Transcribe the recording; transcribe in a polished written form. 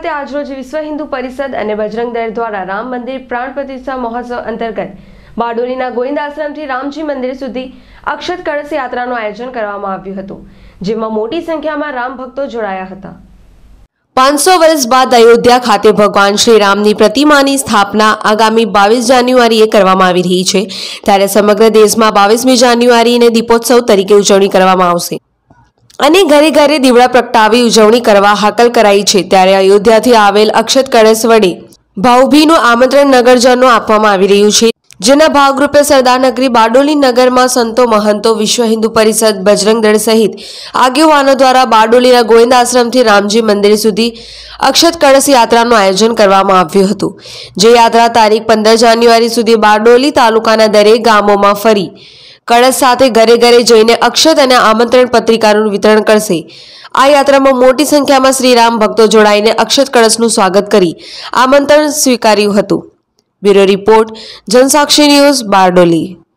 ખાતે આજરોજ વિશ્વ હિન્દુ પરિષદ અને બજરંગ દળ દ્વારા રામ મંદિર પ્રાણ પ્રતિષ્ઠા મહોત્સવ અંતર્ગત બારડોલીના ગોવિંદ આશ્રમથી રામજી મંદિર સુધી અક્ષત કળશ યાત્રાનું આયોજન કરવામાં આવ્યું હતું, જેમાં મોટી સંખ્યામાં રામ ભક્તો જોડાયા હતા। 500 વર્ષ બાદ અયોધ્યા ખાતે ભગવાન શ્રી રામની પ્રતિમાની સ્થાપના આગામી 22 જાન્યુઆરીએ કરવામાં આવી રહી છે, ત્યારે સમગ્ર દેશમાં 22મી જાન્યુઆરીને દીપોત્સવ તરીકે ઉજવણી કરવામાં આવશે અને ઘરે ઘરે દીવડા પ્રગટાવી ઉજવણી કરવા હાકલ કરાઈ છે। ત્યારે અયોધ્યાથી આવેલ અક્ષત કળશ વડે ભાવભીનું આમંત્રણ નગરજનો આપવામાં આવી રહ્યું છે, જેના ભાગરૂપે સરદારનગરી બારડોલી નગરમાં સંતો મહંતો વિશ્વ હિન્દુ પરિષદ બજરંગ દળ સહિત આગેવાનો દ્વારા બારડોલીના ગોવિંદ આશ્રમથી રામજી મંદિર સુધી અક્ષત કળશ યાત્રાનું આયોજન કરવામાં આવ્યું હતું, જે યાત્રા તારીખ 15 જાન્યુઆરી સુધી બારડોલી તાલુકાના દરેક ગામોમાં ફરી કળશ સાથે ઘરે ઘરે જઈને અક્ષત અને આમંત્રણ પત્રિકાનું વિતરણ કરશે। આ યાત્રામાં મોટી સંખ્યામાં શ્રીરામ ભક્તો જોડાઈને અક્ષત કળશનું સ્વાગત કરી આમંત્રણ સ્વીકાર્યું હતું। Bureau report, Jansakshi news, Bardoli.